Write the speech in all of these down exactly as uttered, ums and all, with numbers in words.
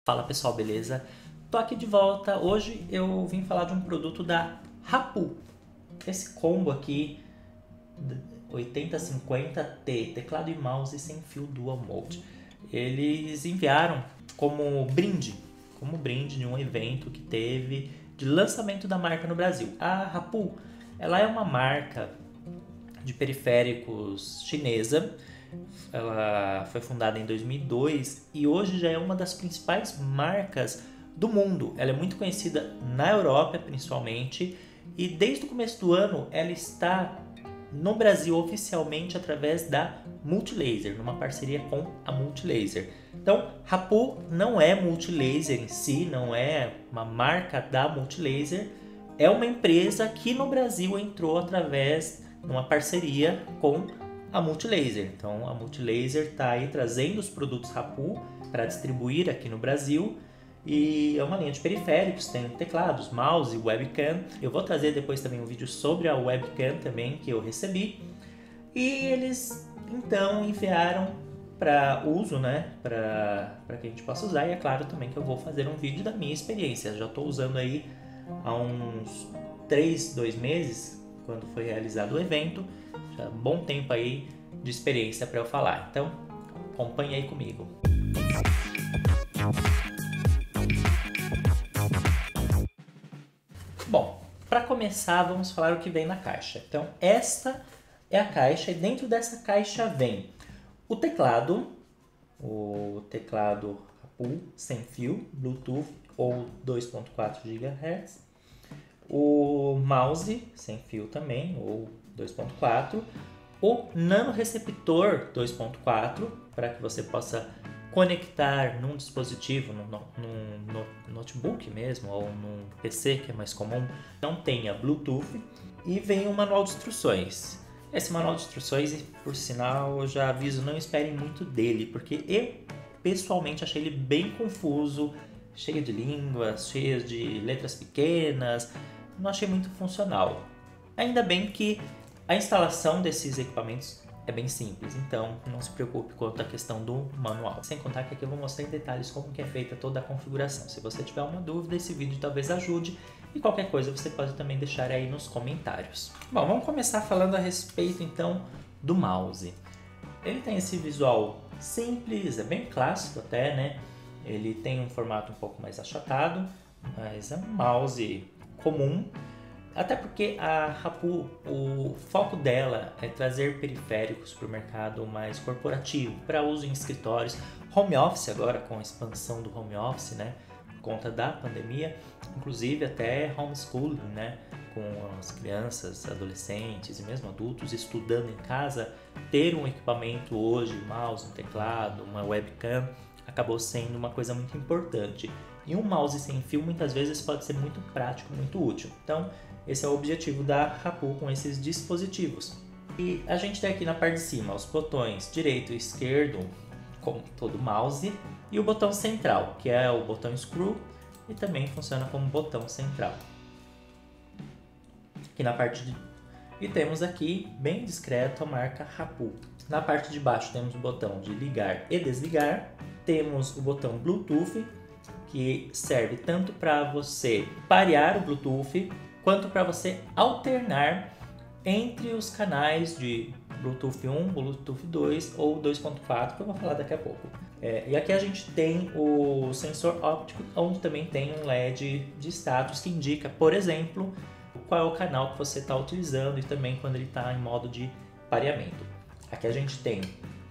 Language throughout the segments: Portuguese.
Fala pessoal, beleza? Tô aqui de volta. Hoje eu vim falar de um produto da Hapu. Esse combo aqui, oitenta cinquenta T, teclado e mouse sem fio Dual Mode. Eles enviaram como brinde, como brinde de um evento que teve de lançamento da marca no Brasil. A Hapu, ela é uma marca de periféricos chinesa. Ela foi fundada em dois mil e dois e hoje já é uma das principais marcas do mundo. Ela é muito conhecida na Europa, principalmente, e desde o começo do ano ela está no Brasil oficialmente através da Multilaser, numa parceria com a Multilaser. Então, Hapu não é Multilaser em si, não é uma marca da Multilaser, é uma empresa que no Brasil entrou através de uma parceria com a Multilaser. Então a Multilaser está aí trazendo os produtos Hapu para distribuir aqui no Brasil e é uma linha de periféricos, tem teclados, mouse, webcam. Eu vou trazer depois também um vídeo sobre a webcam também que eu recebi. E eles então enviaram para uso, né, para que a gente possa usar, e é claro também que eu vou fazer um vídeo da minha experiência. Já estou usando aí há uns três, dois meses, quando foi realizado o evento. Já um bom tempo aí de experiência para eu falar. Então, acompanhe aí comigo. Bom, para começar, vamos falar o que vem na caixa. Então, esta é a caixa e dentro dessa caixa vem o teclado, o teclado Hapu sem fio, Bluetooth ou dois ponto quatro gigahertz, o mouse sem fio também, ou dois ponto quatro, o nano receptor dois ponto quatro, para que você possa conectar num dispositivo, num, num, num notebook mesmo, ou num P C, que é mais comum, não tenha Bluetooth, e vem um manual de instruções. Esse manual de instruções, por sinal, eu já aviso, não esperem muito dele, porque eu pessoalmente achei ele bem confuso, cheio de línguas, cheio de letras pequenas, não achei muito funcional. Ainda bem que a instalação desses equipamentos é bem simples, então não se preocupe quanto à questão do manual. Sem contar que aqui eu vou mostrar em detalhes como que é feita toda a configuração. Se você tiver uma dúvida, esse vídeo talvez ajude, e qualquer coisa você pode também deixar aí nos comentários. Bom, vamos começar falando a respeito então do mouse. Ele tem esse visual simples, é bem clássico até, né? Ele tem um formato um pouco mais achatado, mas é um mouse comum. Até porque a Hapu, o foco dela é trazer periféricos para o mercado mais corporativo, para uso em escritórios, home office agora, com a expansão do home office, né, por conta da pandemia, inclusive até homeschooling, né, com as crianças, adolescentes e mesmo adultos estudando em casa, ter um equipamento hoje, um mouse, um teclado, uma webcam, acabou sendo uma coisa muito importante. E um mouse sem fio muitas vezes pode ser muito prático, muito útil. Então, esse é o objetivo da Hapu com esses dispositivos. E a gente tem aqui na parte de cima os botões direito e esquerdo, como todo mouse, e o botão central, que é o botão screw, e também funciona como botão central. Aqui na parte de... E temos aqui, bem discreto, a marca Hapu. Na parte de baixo temos o botão de ligar e desligar. Temos o botão Bluetooth, que serve tanto para você parear o Bluetooth, quanto para você alternar entre os canais de Bluetooth um, Bluetooth dois ou dois ponto quatro, que eu vou falar daqui a pouco. É, e aqui a gente tem o sensor óptico, onde também tem um L E D de status que indica, por exemplo, qual é o canal que você está utilizando e também quando ele está em modo de pareamento. Aqui a gente tem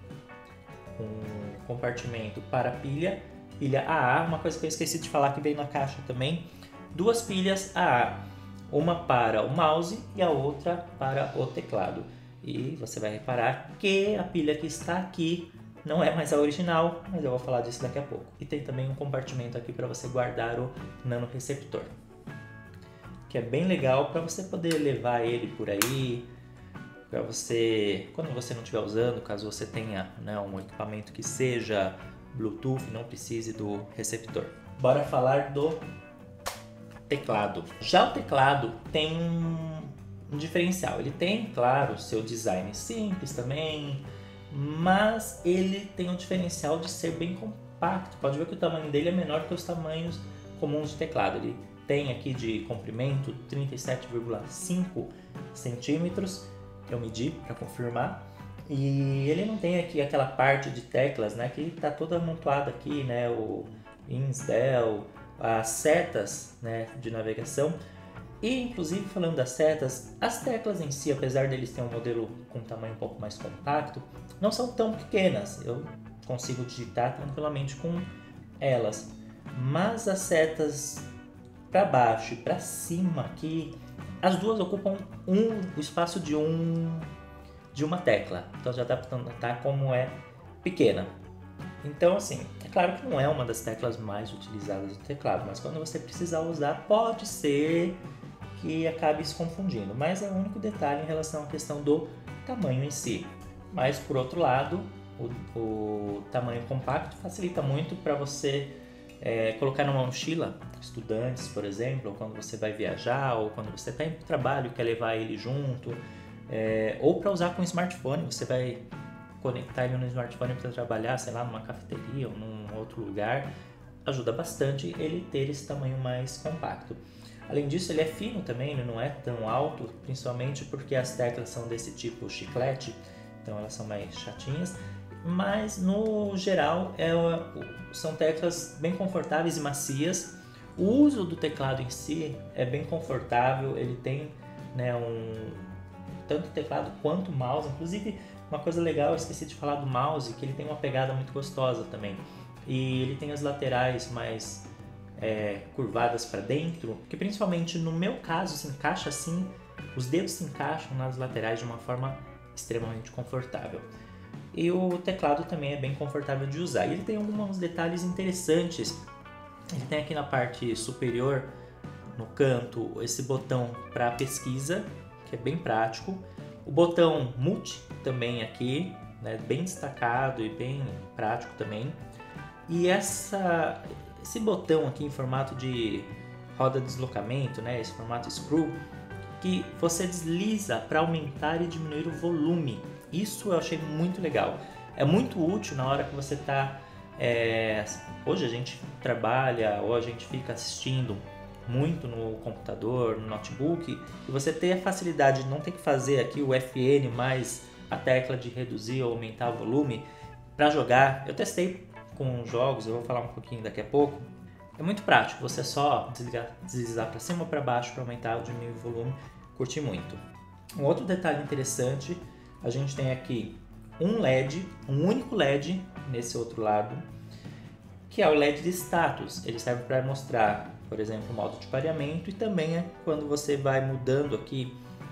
um compartimento para pilha, pilha A A, uma coisa que eu esqueci de falar que veio na caixa também, duas pilhas A A. Uma para o mouse e a outra para o teclado. E você vai reparar que a pilha que está aqui não é mais a original, mas eu vou falar disso daqui a pouco. E tem também um compartimento aqui para você guardar o nano receptor, que é bem legal para você poder levar ele por aí, para você, quando você não estiver usando, caso você tenha, né, um equipamento que seja Bluetooth, não precise do receptor. Bora falar do teclado. Já o teclado tem um diferencial. Ele tem, claro, o seu design simples também, mas ele tem o diferencial de ser bem compacto, pode ver que o tamanho dele é menor que os tamanhos comuns de teclado. Ele tem aqui de comprimento trinta e sete vírgula cinco centímetros, eu medi para confirmar. E ele não tem aqui aquela parte de teclas, né, que está toda amontoada aqui, né, o ins, del, as setas, né, de navegação. E inclusive falando das setas, as teclas em si, apesar deles terem um modelo com um tamanho um pouco mais compacto, não são tão pequenas. Eu consigo digitar tranquilamente com elas. Mas as setas para baixo e para cima aqui, as duas ocupam um, o espaço de um de uma tecla. Então já dá para notar como é pequena. Então assim, é claro que não é uma das teclas mais utilizadas do teclado, mas quando você precisar usar, pode ser que acabe se confundindo, mas é o único detalhe em relação à questão do tamanho em si. Mas por outro lado, o, o tamanho compacto facilita muito para você é, colocar numa mochila, estudantes, por exemplo, ou quando você vai viajar, ou quando você está indo para o trabalho e quer levar ele junto, é, ou para usar com o smartphone, você vai conectar ele no smartphone para trabalhar, sei lá, numa cafeteria ou num outro lugar, ajuda bastante ele ter esse tamanho mais compacto. Além disso, ele é fino também, ele não é tão alto, principalmente porque as teclas são desse tipo chiclete, então elas são mais chatinhas, mas no geral é, são teclas bem confortáveis e macias. O uso do teclado em si é bem confortável, ele tem, né, um, tanto teclado quanto mouse. Inclusive, uma coisa legal, eu esqueci de falar do mouse, que ele tem uma pegada muito gostosa também, e ele tem as laterais mais É, curvadas para dentro, que principalmente no meu caso se encaixa assim, os dedos se encaixam nas laterais de uma forma extremamente confortável. E o teclado também é bem confortável de usar. E ele tem alguns detalhes interessantes. Ele tem aqui na parte superior, no canto, esse botão para pesquisa, que é bem prático. O botão multi também aqui, né, bem destacado e bem prático também. E essa Esse botão aqui em formato de roda de deslocamento, né, esse formato screw, que você desliza para aumentar e diminuir o volume. Isso eu achei muito legal. É muito útil na hora que você está... É, hoje a gente trabalha ou a gente fica assistindo muito no computador, no notebook, e você ter a facilidade de não ter que fazer aqui o F N mais a tecla de reduzir ou aumentar o volume para jogar. Eu testei com jogos, eu vou falar um pouquinho daqui a pouco. É muito prático, você só desligar, deslizar para cima ou para baixo para aumentar ou diminuir o volume, curti muito. Um outro detalhe interessante, a gente tem aqui um L E D, um único L E D nesse outro lado, que é o L E D de status. Ele serve para mostrar, por exemplo, o modo de pareamento, e também é quando você vai mudando aqui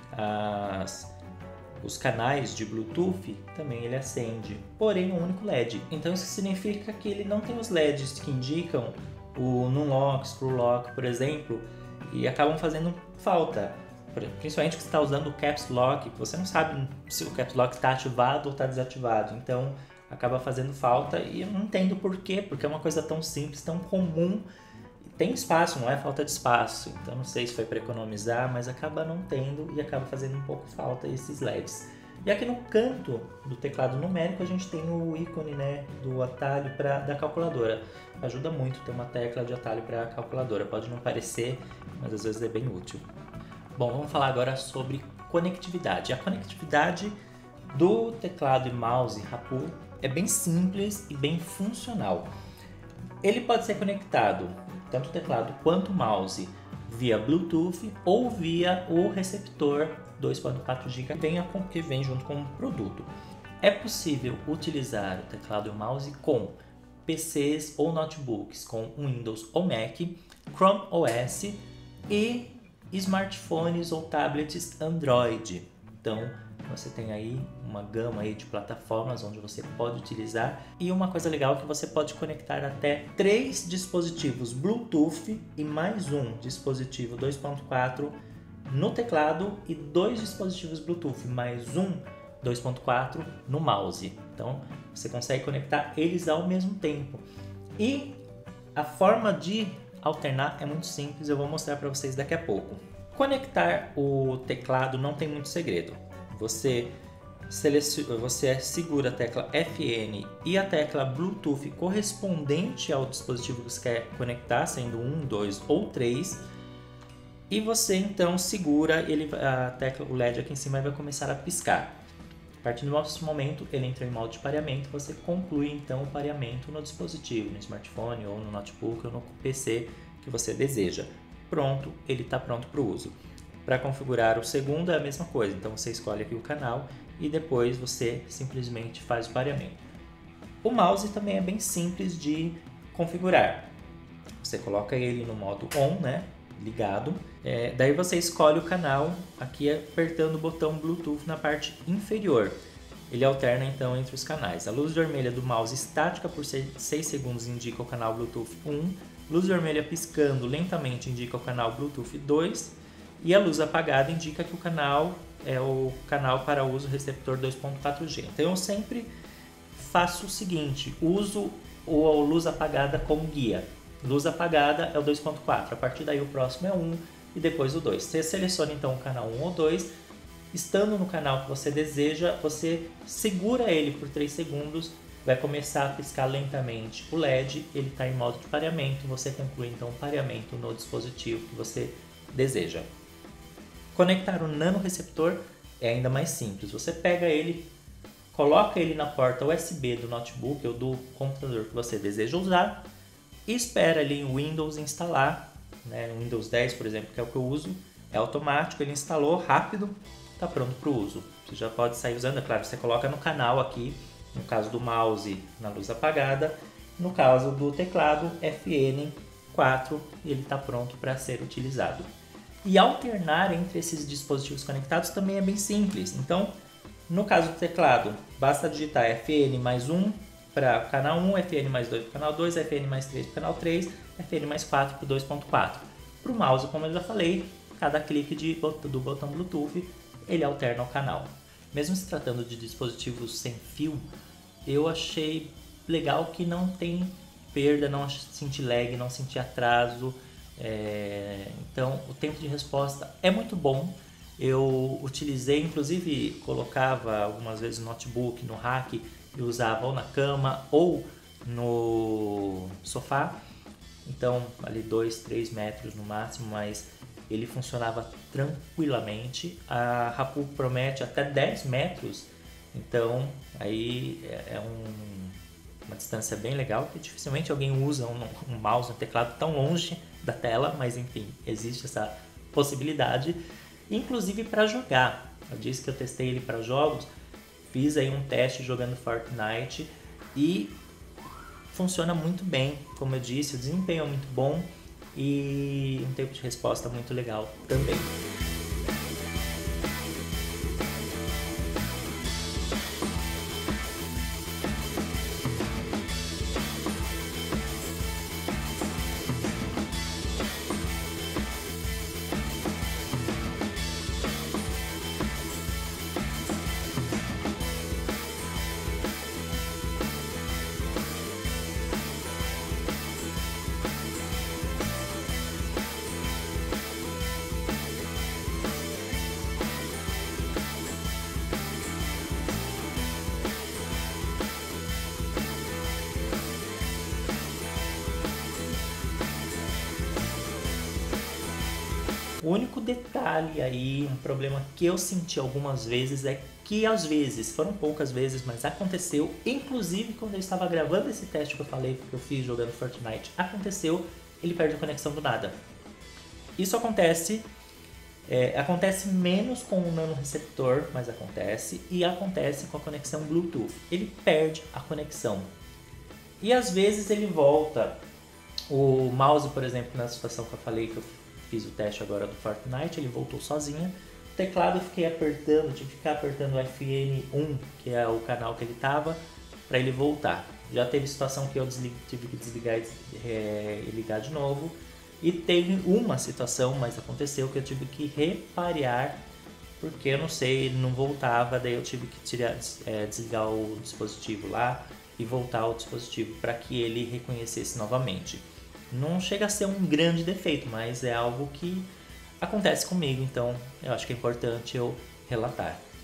as os canais de Bluetooth, também ele acende, porém um único L E D. Então isso significa que ele não tem os L E Ds que indicam o Numlock, Screwlock, por exemplo, e acabam fazendo falta. Principalmente que você está usando o Caps Lock, que você não sabe se o Caps Lock está ativado ou está desativado. Então acaba fazendo falta, e eu não entendo por quê, porque é uma coisa tão simples, tão comum. Tem espaço, não é falta de espaço, então não sei se foi para economizar, mas acaba não tendo e acaba fazendo um pouco falta esses L E Ds. E aqui no canto do teclado numérico a gente tem o ícone, né, do atalho pra, da calculadora. Ajuda muito ter uma tecla de atalho para a calculadora, pode não parecer, mas às vezes é bem útil. Bom, vamos falar agora sobre conectividade. A conectividade do teclado e mouse Rapu é bem simples e bem funcional. Ele pode ser conectado, tanto o teclado quanto o mouse, via Bluetooth ou via o receptor dois ponto quatro gigabytes que vem junto com o produto. É possível utilizar o teclado e o mouse com P Cs ou notebooks com Windows ou Mac, Chrome O S e smartphones ou tablets Android. Então você tem aí uma gama aí de plataformas onde você pode utilizar, e uma coisa legal é que você pode conectar até três dispositivos Bluetooth e mais um dispositivo dois ponto quatro no teclado e dois dispositivos Bluetooth mais um dois ponto quatro no mouse. Então você consegue conectar eles ao mesmo tempo. E a forma de alternar é muito simples, eu vou mostrar para vocês daqui a pouco. Conectar o teclado não tem muito segredo. Você você segura a tecla F N e a tecla Bluetooth correspondente ao dispositivo que você quer conectar, sendo um, dois ou três, e você então segura ele, a tecla, o L E D aqui em cima vai começar a piscar. A partir do nosso momento ele entra em modo de pareamento, você conclui então o pareamento no dispositivo, no smartphone ou no notebook ou no P C que você deseja. Pronto, ele está pronto para o uso. Para configurar o segundo é a mesma coisa, então você escolhe aqui o canal e depois você simplesmente faz o pareamento. O mouse também é bem simples de configurar. Você coloca ele no modo on, né, ligado, é, daí você escolhe o canal aqui apertando o botão Bluetooth na parte inferior. Ele alterna então entre os canais. A luz vermelha do mouse estática por seis segundos indica o canal Bluetooth um, luz vermelha piscando lentamente indica o canal Bluetooth dois e a luz apagada indica que o canal é o canal para uso receptor dois ponto quatro G. Então eu sempre faço o seguinte, uso a luz apagada como guia. Luz apagada é o dois ponto quatro, a partir daí o próximo é um e depois o dois. Você seleciona então o canal um ou dois, estando no canal que você deseja, você segura ele por três segundos, vai começar a piscar lentamente o L E D, ele está em modo de pareamento, você conclui então o pareamento no dispositivo que você deseja. Conectar o nano receptor é ainda mais simples, você pega ele, coloca ele na porta U S B do notebook ou do computador que você deseja usar e espera ali o Windows instalar, né? O Windows dez, por exemplo, que é o que eu uso, é automático, ele instalou rápido, está pronto para o uso. Você já pode sair usando, é claro, você coloca no canal aqui, no caso do mouse na luz apagada, no caso do teclado F N quatro e ele está pronto para ser utilizado. E alternar entre esses dispositivos conectados também é bem simples, então no caso do teclado, basta digitar F N mais um para o canal um, F N mais dois para o canal dois, F N mais três para o canal três, F N mais quatro para o dois ponto quatro. Para o mouse, como eu já falei, cada clique de, do botão Bluetooth, ele alterna o canal. Mesmo se tratando de dispositivos sem fio, eu achei legal que não tem perda, não senti lag, não senti atraso. É, então o tempo de resposta é muito bom. Eu utilizei, inclusive colocava algumas vezes no notebook, no rack, e usava ou na cama ou no sofá, então ali dois, três metros no máximo, mas ele funcionava tranquilamente. A Rapu promete até dez metros, então aí é um, uma distância bem legal, que dificilmente alguém usa um, um mouse, um teclado tão longe da tela, mas enfim, existe essa possibilidade, inclusive para jogar. Eu disse que eu testei ele para jogos, fiz aí um teste jogando Fortnite e funciona muito bem, como eu disse, o desempenho é muito bom e um tempo de resposta muito legal também. O único detalhe aí, um problema que eu senti algumas vezes é que às vezes, foram poucas vezes, mas aconteceu, inclusive quando eu estava gravando esse teste que eu falei, que eu fiz jogando Fortnite, aconteceu, ele perde a conexão do nada. Isso acontece, é, acontece menos com o nano receptor, mas acontece, e acontece com a conexão Bluetooth. Ele perde a conexão. E às vezes ele volta. O mouse, por exemplo, na situação que eu falei, que eu fiz o teste agora do Fortnite, ele voltou sozinho. O teclado eu fiquei apertando, tive que ficar apertando o F N um, que é o canal que ele estava, para ele voltar. Já teve situação que eu deslig, tive que desligar é, e ligar de novo. E teve uma situação, mas aconteceu, que eu tive que reparear, porque eu não sei, ele não voltava, daí eu tive que tirar, é, desligar o dispositivo lá e voltar ao dispositivo para que ele reconhecesse novamente. Não chega a ser um grande defeito, mas é algo que acontece comigo, então eu acho que é importante eu relatar.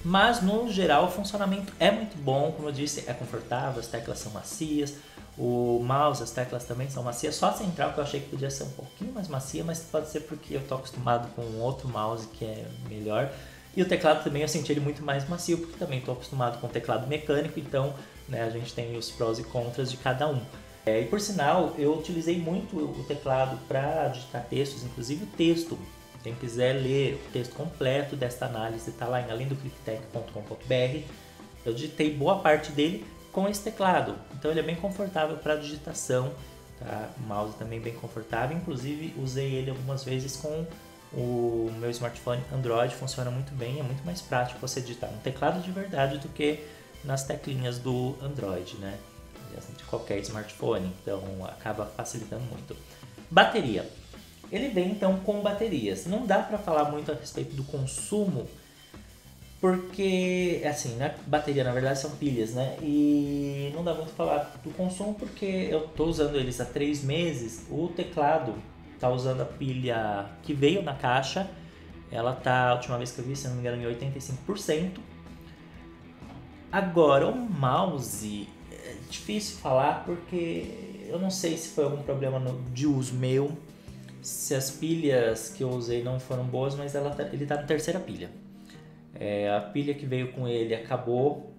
Mas no geral o funcionamento é muito bom, como eu disse, é confortável, as teclas são macias, o mouse, as teclas também são macias, só a central que eu achei que podia ser um pouquinho mais macia, mas pode ser porque eu tô acostumado com outro mouse que é melhor. E o teclado também eu senti ele muito mais macio, porque também estou acostumado com teclado mecânico, então né, a gente tem os prós e contras de cada um. É, e por sinal, eu utilizei muito o teclado para digitar textos, inclusive o texto. Quem quiser ler o texto completo desta análise está lá em além do click tech ponto com ponto b r. Eu digitei boa parte dele com esse teclado, então ele é bem confortável para digitação, tá? O mouse também bem confortável, inclusive usei ele algumas vezes com o meu smartphone Android, funciona muito bem, é muito mais prático você digitar um teclado de verdade do que nas teclinhas do Android, né? De qualquer smartphone, então acaba facilitando muito. Bateria. Ele vem então com baterias. Não dá para falar muito a respeito do consumo, porque, assim, né? Bateria na verdade são pilhas, né? E não dá muito para falar do consumo porque eu tô usando eles há três meses. O teclado tá usando a pilha que veio na caixa. Ela tá, a última vez que eu vi, se não me engano, em oitenta e cinco por cento. Agora, o mouse é difícil falar porque eu não sei se foi algum problema no, de uso meu, se as pilhas que eu usei não foram boas, mas ela tá, ele tá na terceira pilha. É, a pilha que veio com ele acabou,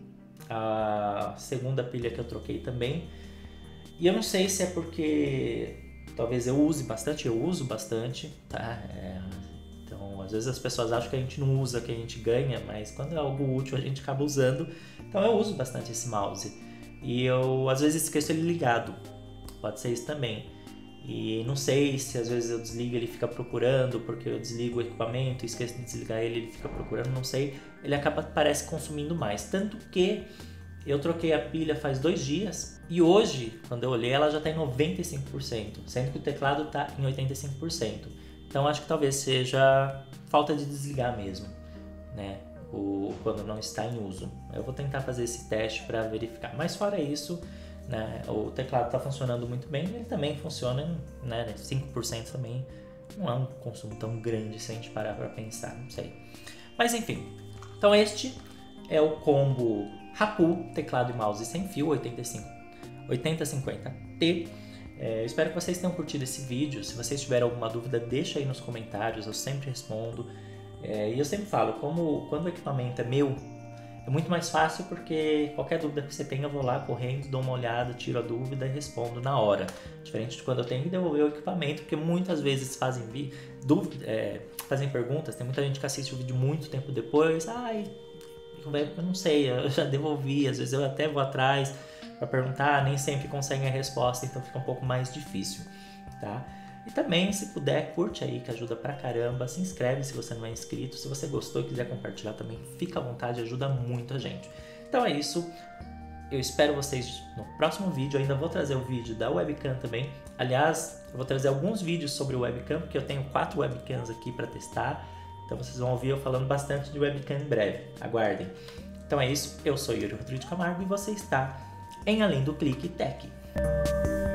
a segunda pilha que eu troquei também. E eu não sei se é porque talvez eu use bastante, eu uso bastante, tá? É, então, às vezes as pessoas acham que a gente não usa, que a gente ganha, mas quando é algo útil a gente acaba usando. Então eu uso bastante esse mouse. E eu às vezes esqueço ele ligado, pode ser isso também. E não sei se às vezes eu desligo e ele fica procurando, porque eu desligo o equipamento e esqueço de desligar ele, ele fica procurando, não sei. Ele acaba, parece, consumindo mais. Tanto que eu troquei a pilha faz dois dias e hoje, quando eu olhei, ela já está em noventa e cinco por cento, sendo que o teclado está em oitenta e cinco por cento. Então acho que talvez seja falta de desligar mesmo, né? O, quando não está em uso. Eu vou tentar fazer esse teste para verificar. Mas fora isso, né, o teclado está funcionando muito bem, ele também funciona, né, cinco por cento também não é um consumo tão grande se a gente parar para pensar, não sei. Mas enfim, então este é o combo Rapu, teclado e mouse sem fio, oitenta e cinco, oitenta cinquenta T. É, espero que vocês tenham curtido esse vídeo. Se vocês tiverem alguma dúvida, deixa aí nos comentários, eu sempre respondo. É, e eu sempre falo, como quando o equipamento é meu, é muito mais fácil porque qualquer dúvida que você tenha, eu vou lá correndo, dou uma olhada, tiro a dúvida e respondo na hora. Diferente de quando eu tenho que devolver o equipamento, porque muitas vezes fazem, vi, dúvida, é, fazem perguntas, tem muita gente que assiste o vídeo muito tempo depois, ai, eu não sei, eu já devolvi, às vezes eu até vou atrás para perguntar, nem sempre conseguem a resposta, então fica um pouco mais difícil, tá? E também, se puder, curte aí, que ajuda pra caramba. Se inscreve se você não é inscrito. Se você gostou e quiser compartilhar também, fica à vontade, ajuda muito a gente. Então é isso. Eu espero vocês no próximo vídeo. Eu ainda vou trazer o vídeo da webcam também. Aliás, eu vou trazer alguns vídeos sobre o webcam, porque eu tenho quatro webcams aqui para testar. Então vocês vão ouvir eu falando bastante de webcam em breve. Aguardem. Então é isso. Eu sou Yuri Rodrigo de Camargo e você está em Além do Clique Tech.